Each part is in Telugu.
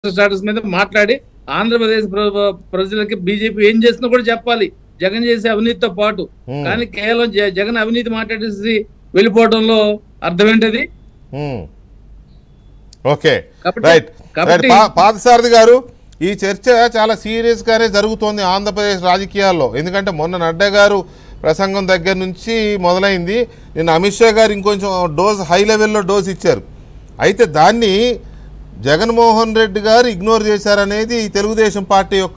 స్టాటస్ మీద మాట్లాడి ఆంధ్రప్రదేశ్ ప్రజలకి బీజేపీ ఏం చేస్తుందో కూడా చెప్పాలి, జగన్ చేసే అవినీతితో పాటు. కానీ కేవలం జగన్ అవినీతి మాట్లాడేసి వెళ్ళిపోవడంలో అర్థం ఏంటది? Okay, right. పార్థసారథి గారు, ఈ చర్చ చాలా సీరియస్ గానే జరుగుతోంది ఆంధ్రప్రదేశ్ రాజకీయాల్లో. ఎందుకంటే మొన్న నడ్డా గారు ప్రసంగం దగ్గర నుంచి మొదలైంది. నిన్న అమిత్ షా గారు ఇంకొంచెం డోస్ హై లెవెల్లో డోస్ ఇచ్చారు. అయితే దాన్ని జగన్మోహన్ రెడ్డి గారు ఇగ్నోర్ చేశారనేది తెలుగుదేశం పార్టీ యొక్క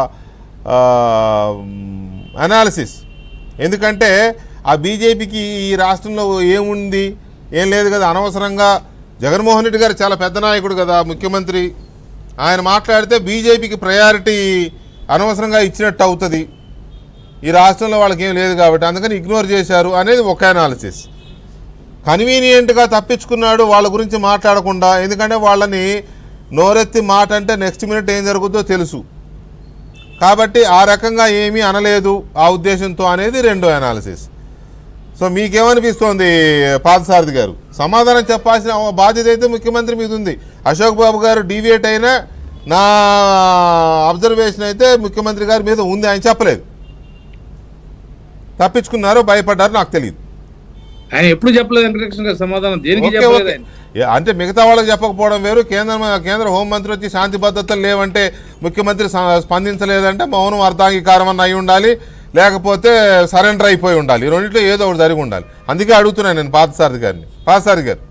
అనాలిసిస్. ఎందుకంటే ఆ బీజేపీకి ఈ రాష్ట్రంలో ఏముంది, ఏం లేదు కదా. అనవసరంగా జగన్మోహన్ రెడ్డి గారు చాలా పెద్ద నాయకుడు కదా, ముఖ్యమంత్రి. ఆయన మాట్లాడితే బీజేపీకి ప్రయారిటీ అనవసరంగా ఇచ్చినట్టు అవుతుంది, ఈ రాష్ట్రంలో వాళ్ళకి ఏం లేదు కాబట్టి అందుకని ఇగ్నోర్ చేశారు అనేది ఒక అనాలిసిస్. కన్వీనియంట్గా తప్పించుకున్నాడు వాళ్ళ గురించి మాట్లాడకుండా. ఎందుకంటే వాళ్ళని నోరెత్తి మాట అంటే నెక్స్ట్ మినిట్ ఏం జరుగుతుందో తెలుసు కాబట్టి ఆ రకంగా ఏమీ అనలేదు ఆ ఉద్దేశంతో అనేది రెండో అనాలిసిస్. సో మీకేమనిపిస్తోంది పార్థసారథి గారు? సమాధానం చెప్పాల్సిన బాధ్యత అయితే ముఖ్యమంత్రి మీద ఉంది. అశోక్ బాబు గారు డీవియేట్ అయినా నా అబ్జర్వేషన్ అయితే ముఖ్యమంత్రి గారి మీద ఉంది. ఆయన చెప్పలేదు, తప్పించుకున్నారో భయపడ్డారు నాకు తెలియదు. ఆయన ఎప్పుడు చెప్పలేదు వెంకటకృష్ణ గారు సమాధానం, దేనికి చెప్పలేదు. అంటే మిగతా వాళ్ళకి చెప్పకపోవడం వేరు. కేంద్ర హోంమంత్రి వచ్చి శాంతి భద్రతలు లేవంటే ముఖ్యమంత్రి స్పందించలేదంటే మౌనం అర్థాంగీకారం అన్న అయి ఉండాలి, లేకపోతే సరెండర్ అయిపోయి ఉండాలి. ఈ రెండింటిలో ఏదో ఒకటి జరిగి ఉండాలి. అందుకే అడుగుతున్నాను నేను పార్థసారథి గారిని. పార్థసారథి గారు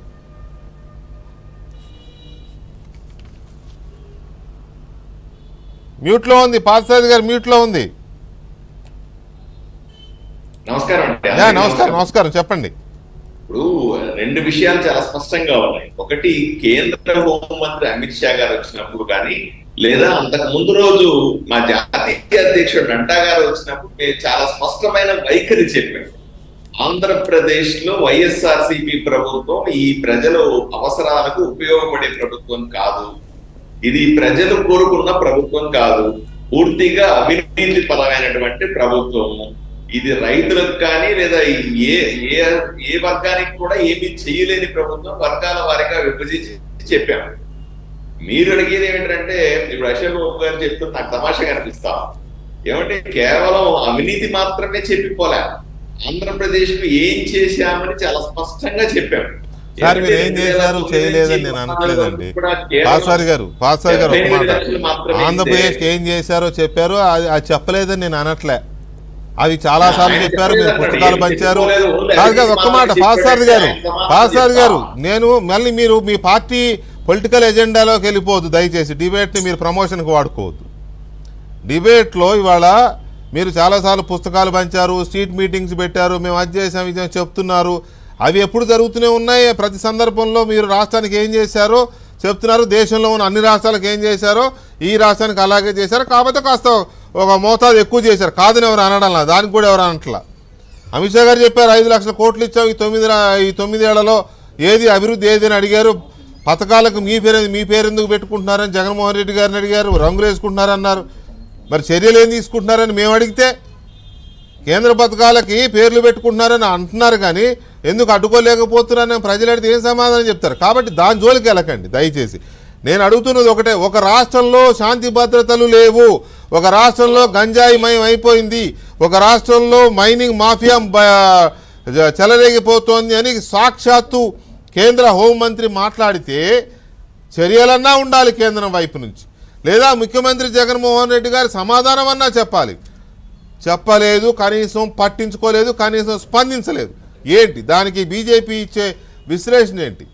మ్యూట్లో ఉంది. పార్థసారథి గారు మ్యూట్లో ఉంది. నమస్కారం చెప్పండి. ఇప్పుడు రెండు విషయాలు చాలా స్పష్టంగా ఉన్నాయి. ఒకటి, కేంద్ర హోంమంత్రి అమిత్ షా గారు వచ్చినప్పుడు కానీ లేదా అంతకు ముందు రోజు మా జాతీయ అధ్యక్షుడు నడ్డా గారు వచ్చినప్పుడు మేము చాలా స్పష్టమైన వైఖరి చెప్పాము. ఆంధ్రప్రదేశ్ లో వైఎస్ఆర్సీపీ ప్రభుత్వం ఈ ప్రజల అవసరాలకు ఉపయోగపడే ప్రభుత్వం కాదు, ఇది ప్రజలు కోరుకున్న ప్రభుత్వం కాదు, పూర్తిగా అవినీతి పరమైనటువంటి ప్రభుత్వము. ఇది రైతులకు కానీ లేదా ఏ వర్గానికి కూడా ఏమీ చేయలేని ప్రభుత్వం, వర్గాల వారిగా విభజించి చెప్పాము. మీరు అడిగేది ఏమిటంటే ఇప్పుడు అశోక్ బాబు గారు చెప్తే నాకు తమాషగా అనిపిస్తా ఏమంటే కేవలం అవినీతి మాత్రమే చెప్పిపోలే, ఆంధ్రప్రదేశ్ కు ఏం చేశామని చాలా స్పష్టంగా చెప్పాము. ఏం చేశారు చేయలేదని నేను అనట్లేదండి పార్థసారథి గారు. ఆంధ్రప్రదేశ్ ఏం చేశారో చెప్పారు, అది చెప్పలేదని నేను అనట్లే. అవి చాలా సార్లు చెప్పారు, మీరు పుస్తకాలు పంచారు. కాదు కాదు, ఒక్క మాట పార్థసారథి గారు, నేను మళ్ళీ మీరు మీ పార్టీ పొలిటికల్ ఎజెండాలోకి వెళ్ళిపోవద్దు దయచేసి. డిబేట్ని మీరు ప్రమోషన్కి వాడుకోవద్దు. డిబేట్లో ఇవాళ మీరు చాలాసార్లు పుస్తకాలు పంచారు, స్ట్రీట్ మీటింగ్స్ పెట్టారు, మేము అది చేసాం ఇది చెప్తున్నారు. అవి ఎప్పుడు జరుగుతూనే ఉన్నాయి. ప్రతి సందర్భంలో మీరు రాష్ట్రానికి ఏం చేశారో చెప్తున్నారు, దేశంలో ఉన్న అన్ని రాష్ట్రాలకు ఏం చేశారో ఈ రాష్ట్రానికి అలాగే చేశారు. కాకపోతే కాస్త ఒక మోతాదు ఎక్కువ చేశారు, కాదని ఎవరు అనడంలా, దానికి కూడా ఎవరు అనట్లా. అమిత్ షా గారు చెప్పారు 5 లక్షల కోట్లు ఇచ్చావు ఈ 9 ఏళ్లలో, ఏది అభివృద్ధి ఏది అని అడిగారు. పథకాలకు మీ పేరు ఎందుకు పెట్టుకుంటున్నారని జగన్మోహన్ రెడ్డి గారిని అడిగారు. రంగులు వేసుకుంటున్నారన్నారు. మరి చర్యలు ఏం తీసుకుంటున్నారని మేము అడిగితే కేంద్ర పథకాలకి పేర్లు పెట్టుకుంటున్నారని అంటున్నారు, కానీ ఎందుకు అడ్డుకోలేకపోతున్నారని ప్రజలు అడిగితే ఏం సమాధానం చెప్తారు? కాబట్టి దాని జోలికి వెళ్ళకండి దయచేసి. నేను అడుగుతున్నది ఒకటే, ఒక రాష్ట్రంలో శాంతి భద్రతలు లేవు, ఒక రాష్ట్రంలో గంజాయి మయం అయిపోయింది, ఒక రాష్ట్రంలో మైనింగ్ మాఫియా చెలరేగిపోతోంది అని సాక్షాత్తు కేంద్ర హోంమంత్రి మాట్లాడితే చర్యలన్నా ఉండాలి కేంద్రం వైపు నుంచి, లేదా ముఖ్యమంత్రి జగన్మోహన్ రెడ్డి గారి సమాధానం అన్నా చెప్పాలి. చెప్పలేదు, కనీసం పట్టించుకోలేదు, కనీసం స్పందించలేదు. ఏంటి దానికి బీజేపీ ఇచ్చే విశ్లేషణ ఏంటి?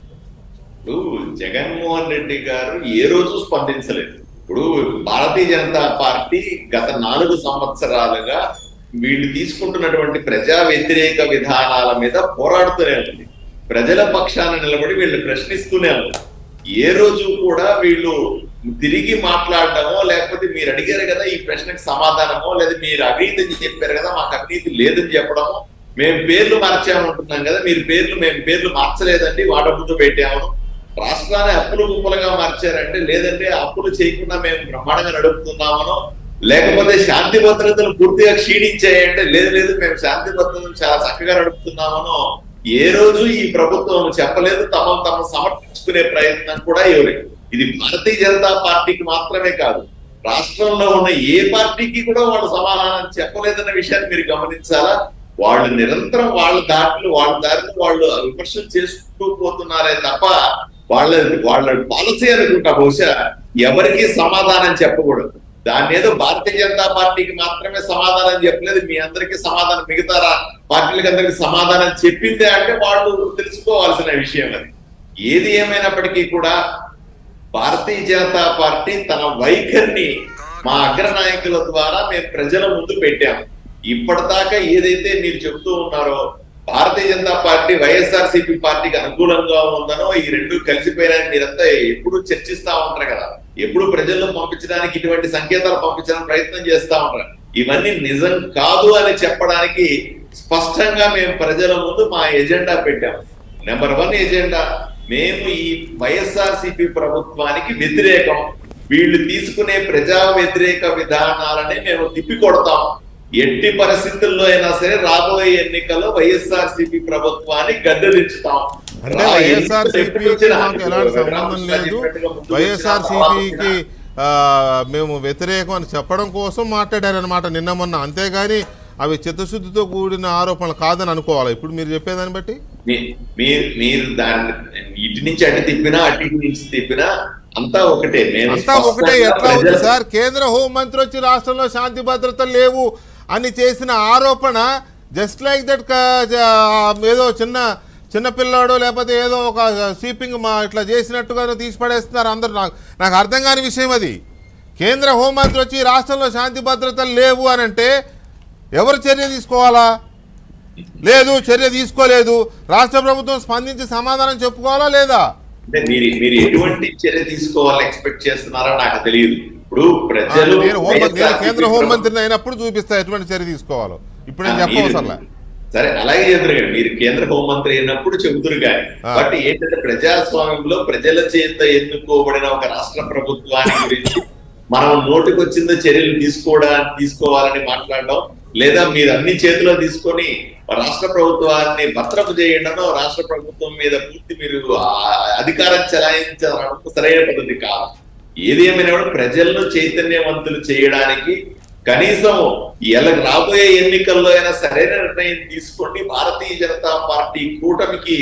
జగన్మోహన్ రెడ్డి గారు ఏ రోజు స్పందించలేదు. ఇప్పుడు భారతీయ జనతా పార్టీ గత 4 సంవత్సరాలుగా వీళ్ళు తీసుకుంటున్నటువంటి ప్రజా వ్యతిరేక విధానాల మీద పోరాడుతూనే ఉంది. ప్రజల పక్షాన నిలబడి వీళ్ళు ప్రశ్నిస్తూనే ఉన్నారు. ఏ రోజు కూడా వీళ్ళు తిరిగి మాట్లాడడమో, లేకపోతే మీరు అడిగారు కదా ఈ ప్రశ్నకు సమాధానమో, లేదా మీరు అవినీతి చెప్పారు కదా మాకు అవినీతి లేదని చెప్పడమో, మేము పేర్లు మార్చామంటున్నాం కదా మేము పేర్లు మార్చలేదండి వాడముందు పెట్టాము, రాష్ట్రాన్ని అప్పులు గుంపులుగా మార్చారంటే లేదంటే అప్పులు చేయకుండా మేము బ్రహ్మాండంగా నడుపుతున్నామనో, లేకపోతే శాంతి భద్రతలు పూర్తిగా క్షీణించాయంటే లేదు మేము శాంతి భద్రతలు చాలా చక్కగా నడుపుతున్నామనో ఏ రోజు ఈ ప్రభుత్వం చెప్పలేదు. తమను సమర్థించుకునే ప్రయత్నం కూడా ఎవరు ఇది భారతీయ జనతా పార్టీకి మాత్రమే కాదు, రాష్ట్రంలో ఉన్న ఏ పార్టీకి కూడా వాళ్ళు సమాధానం చెప్పలేదన్న విషయాన్ని మీరు గమనించాలా. వాళ్ళు నిరంతరం వాళ్ళ దారిలో వాళ్ళు విమర్శలు చేసుకుంటూ పోతున్నారే తప్ప వాళ్ళ పాలసీ అనుకుంటా బహుశా ఎవరికి సమాధానం చెప్పకూడదు. దాని ఏదో భారతీయ జనతా పార్టీకి మాత్రమే సమాధానం చెప్పలేదు, మీ అందరికీ సమాధానం మిగతా పార్టీలకి అందరికి సమాధానం చెప్పిందే అంటే వాళ్ళు తెలుసుకోవాల్సిన విషయం అది. ఏది ఏమైనప్పటికీ కూడా భారతీయ జనతా పార్టీ తన వైఖరిని మా అగ్రనాయకుల ద్వారా మేము ప్రజల ముందు పెట్టాము. ఇప్పటిదాకా ఏదైతే మీరు చెప్తూ ఉన్నారో భారతీయ జనతా పార్టీ వైఎస్ఆర్సీపీ పార్టీకి అనుకూలంగా ఉందనో, ఈ రెండు కలిసిపోయినాయని మీరంతా ఎప్పుడు చర్చిస్తా ఉంటారు కదా, ఎప్పుడు ప్రజల్లో పంపించడానికి ఇటువంటి సంకేతాలు పంపించడానికి ప్రయత్నం చేస్తా ఉంటారు. ఇవన్నీ నిజం కాదు అని చెప్పడానికి స్పష్టంగా మేము ప్రజల ముందు మా ఎజెండా పెట్టాము. నెంబర్ 1 ఎజెండా, మేము ఈ వైఎస్ఆర్సీపీ ప్రభుత్వానికి వ్యతిరేకం, వీళ్ళు తీసుకునే ప్రజా వ్యతిరేక విధానాలని మేము తిప్పికొడతాం. ఎట్టి పరిస్థితుల్లో అయినా సరే రాబోయే ఎన్నికల్లో వైఎస్ఆర్సీపీ ప్రభుత్వాన్ని గద్దెదించుతాం. అంటే వైఎస్ఆర్సీపీకి మాకు ఎలాంటి సంబంధం లేదు, వైఎస్ఆర్సీపీకి మేము వ్యతిరేకం అని చెప్పడం కోసం మాట్లాడారనమాట నిన్న మొన్న, అంతేగాని అవి చిత్తశుద్ధితో కూడిన ఆరోపణలు కాదని అనుకోవాలి ఇప్పుడు మీరు చెప్పేదాన్ని బట్టి. మీరు దాన్ని ఇటు నుంచి అటు తిప్పినా అటు నుంచి తిప్పినా అంతా ఒకటే. అంతా ఒకటే ఎట్లా ఉంది సార్? కేంద్ర హోంమంత్రి వచ్చి రాష్ట్రంలో శాంతి భద్రతలు లేవు అని చేసిన ఆరోపణ జస్ట్ లైక్ దట్ ఏదో చిన్న పిల్లాడు లేకపోతే ఏదో ఒక స్వీపింగ్ ఇట్లా చేసినట్టుగా తీసి పడేస్తున్నారు అందరూ. నాకు అర్థం కాని విషయం అది. కేంద్ర హోంమంత్రి వచ్చి రాష్ట్రంలో శాంతి భద్రతలు లేవు అని అంటే ఎవరు చర్య తీసుకోవాలా? లేదు, చర్య తీసుకోలేదు. రాష్ట్ర ప్రభుత్వం స్పందించి సమాధానం చెప్పుకోవాలా లేదా? అంటే మీరు ఎటువంటి చర్య తీసుకోవాలని ఎక్స్పెక్ట్ చేస్తున్నారో నాకు తెలియదు. ఇప్పుడు ప్రజలు కేంద్ర హోంమంత్రిని అయినప్పుడు చూపిస్తా ఎటువంటి చర్య తీసుకోవాలో, ఇప్పుడు నేను చెప్పవసరంలా. సరే అలాగే చెప్తారు కానీ మీరు కేంద్ర హోంమంత్రి అయినప్పుడు చెబుతురు కానీ, బట్ ఏంటంటే ప్రజాస్వామ్యంలో ప్రజల చేత ఎన్నుకోబడిన ఒక రాష్ట్ర ప్రభుత్వాన్ని గురించి మనం నోటికొచ్చిందో చర్యలు తీసుకోవాలని మాట్లాడడం, లేదా మీరు అన్ని చేతిలో తీసుకొని రాష్ట్ర ప్రభుత్వాన్ని భద్రపు చేయడంలో రాష్ట్ర ప్రభుత్వం మీద పూర్తి మీరు అధికారం చెలాయించడం సరైన పద్ధతి కాదు. ఏది ఏమైనా ప్రజలను చైతన్యవంతులు చేయడానికి కనీసం రాబోయే ఎన్నికల్లో అయినా సరైన నిర్ణయం తీసుకోండి. భారతీయ జనతా పార్టీ కూటమికి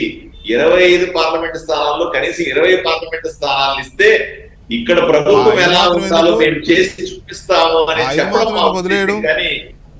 25 పార్లమెంటు స్థానాల్లో కనీసం 20 పార్లమెంటు స్థానాలు ఇస్తే ఇక్కడ ప్రభుత్వం ఎలా ఉండాలో మేము చేసి చూపిస్తాము అని చెప్పడం. కానీ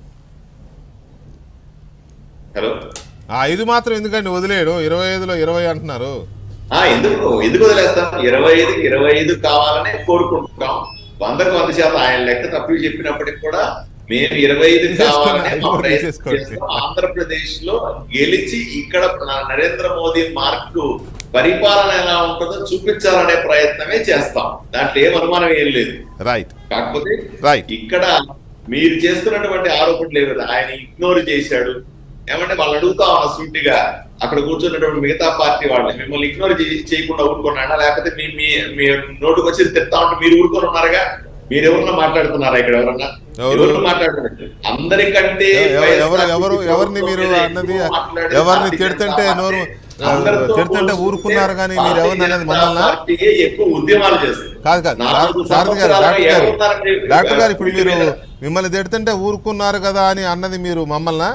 హలో 5 మాత్రం ఎందుకండి వదిలేడు? 25లో 20 అంటున్నారు. ఎందుకు వదిలేస్తాం? 25 కావాలనే కోరుకుంటున్నాం. 100% ఆయన లెక్క తప్పు చెప్పినప్పటికి కూడా మేము 25 కావాలని ఆంధ్రప్రదేశ్ లో గెలిచి ఇక్కడ నరేంద్ర మోదీ మార్కు పరిపాలన ఎలా ఉంటుందో చూపించాలనే ప్రయత్నమే చేస్తాం. దాంట్లో ఏం అనుమానం ఏం లేదు. రైట్. కాకపోతే ఇక్కడ మీరు చేస్తున్నటువంటి ఆరోపణలు లేవు కదా, ఆయన ఇగ్నోర్ చేశాడు. ఏమంటే వాళ్ళు అడుగుతా ఉన్నా సూటిగా, అక్కడ కూర్చున్నటువంటి మిగతా పార్టీ వాళ్ళని మిమ్మల్ని ఇగ్నోర్ చేయకుండా ఊరుకున్నాడా, లేకపోతే మీ నోటుకు వచ్చి తిడతా ఉంటే మీరు ఊరుకొని ఉన్నారుగా? మీరు ఎవరన్నా మాట్లాడుతున్నారా? ఇక్కడ ఎవరు మాట్లాడుతున్నారు? అందరికంటే ఎవరిని మీరు అన్నది, ఎవరిని తిడుతుంటే తిడుతుంటే ఊరుకున్నారు కానీ మీరు ఎవరిని అనేది మమ్మల్ని ఎక్కువ ఉద్యమాలు చేస్తారు. కాదు డాక్టర్ గారు, ఇప్పుడు మీరు మిమ్మల్ని తిడుతుంటే ఊరుకున్నారు కదా అని అన్నది మీరు మమ్మల్ని?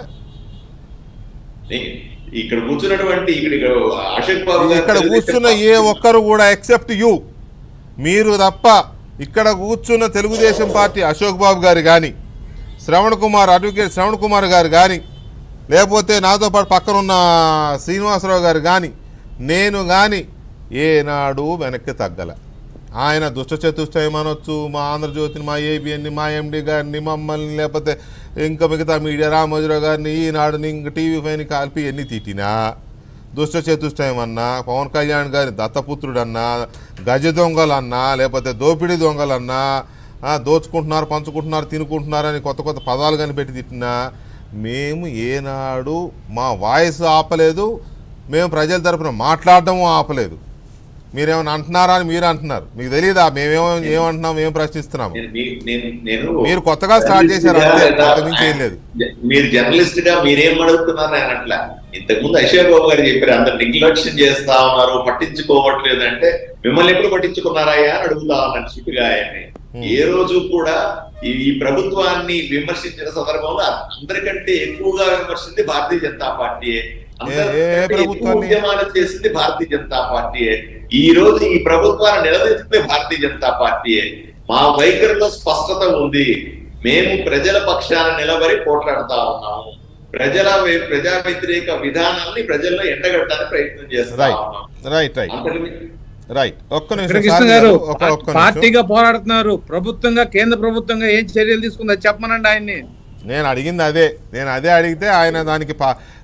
ఇక్కడ కూర్చున్నటువంటి ఇక్కడ కూర్చున్న ఏ ఒక్కరు కూడా ఎక్సెప్ట్ యూ, మీరు తప్ప ఇక్కడ కూర్చున్న తెలుగుదేశం పార్టీ అశోక్ బాబు గారు కానీ, అడ్వకేట్ శ్రవణ్ కుమార్ గారు కానీ, లేకపోతే నాతో పాటు పక్కనున్న శ్రీనివాసరావు గారు కానీ, నేను కానీ ఏనాడు వెనక్కి తగ్గల. ఆయన దుష్ట చతుష్టయం అనొచ్చు, మా ఆంధ్రజ్యోతిని, మా ఏబిఎన్ని, మా ఎండి గారిని, మమ్మల్ని, లేకపోతే ఇంకా మిగతా మీడియా రామోజీరావు గారిని, ఈనాడుని, ఇంకా టీవీ5ని కలిపి ఎన్ని తిట్టినా, దుష్ట చతుష్టయం అన్నా, పవన్ కళ్యాణ్ గారి దత్తపుత్రుడన్నా, గజ దొంగలన్నా, లేకపోతే దోపిడీ దొంగలన్నా, దోచుకుంటున్నారు, పంచుకుంటున్నారు, తినుకుంటున్నారని కొత్త కొత్త పదాలు కనిపెట్టి తిట్టినా మేము ఏనాడు మా వాయిస్ ఆపలేదు, మేము ప్రజల తరఫున మాట్లాడటము ఆపలేదు. మీరేమైనా అంటున్నారా అని మీరు అంటున్నారు. మీకు తెలియదా ఏమంటున్నాం, ఏం ప్రశ్నిస్తున్నాము? మీరు కొత్తగా స్టార్ట్ చేశారు అంతే, అంతకుమించి ఏం లేదు. మీరు జర్నలిస్ట్ గా మీరేం అడుగుతున్నారు అని అట్లా. ఇంతకుముందు అశోక్ బాబు గారు చెప్పారు, అందరు నిర్లక్ష్యం చేస్తా ఉన్నారు, పట్టించుకోవట్లేదు అంటే మిమ్మల్ని ఎప్పుడు పట్టించుకున్నారాయా అని అడుగుతా ఉన్నాను చుట్టుగా ఆయన్ని. ఏ రోజు కూడా ఈ ప్రభుత్వాన్ని విమర్శించిన సందర్భంలో అందరికంటే ఎక్కువగా విమర్శించింది భారతీయ జనతా పార్టీయే, ఉద్యమాలు చేసింది భారతీయ జనతా పార్టీయే, ఈ రోజు ఈ ప్రభుత్వాన్ని నిలదీసింది భారతీయ జనతా పార్టీయే. మా వైఖరిలో స్పష్టత ఉంది, మేము ప్రజల పక్షాన నిలబడి పోట్లాడుతా ఉన్నాము, ప్రజా వ్యతిరేక విధానాన్ని ప్రజల్లో ఎండగట్టడానికి ప్రయత్నం చేస్తా ఉన్నాం. కృష్ణ గారు పార్టీగా పోరాడుతున్నారు, ప్రభుత్వంగా కేంద్ర ప్రభుత్వంగా ఏం చర్యలు తీసుకుందో చెప్పమనండి ఆయన్ని. నేను అడిగింది అదే, అడిగితే ఆయన దానికి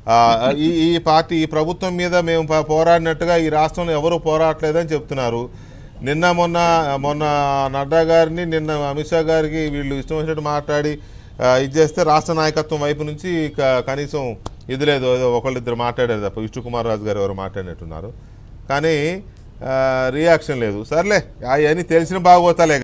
ఈ ప్రభుత్వం మీద మేము పోరాడినట్టుగా ఈ రాష్ట్రంలో ఎవరు పోరాడలేదని చెప్తున్నారు. నిన్న మొన్న నడ్డా గారిని, నిన్న అమిత్ షా గారికి వీళ్ళు ఇష్టం వచ్చినట్టు మాట్లాడి ఇది చేస్తే రాష్ట్ర నాయకత్వం వైపు నుంచి కనీసం ఇది లేదు, ఒకళ్ళిద్దరు మాట్లాడారు తప్ప, విష్ణుకుమార్ రాజు గారు ఎవరు మాట్లాడినట్టున్నారు, కానీ రియాక్షన్ లేదు. సర్లే అవన్నీ తెలిసిన బాగోతాలే.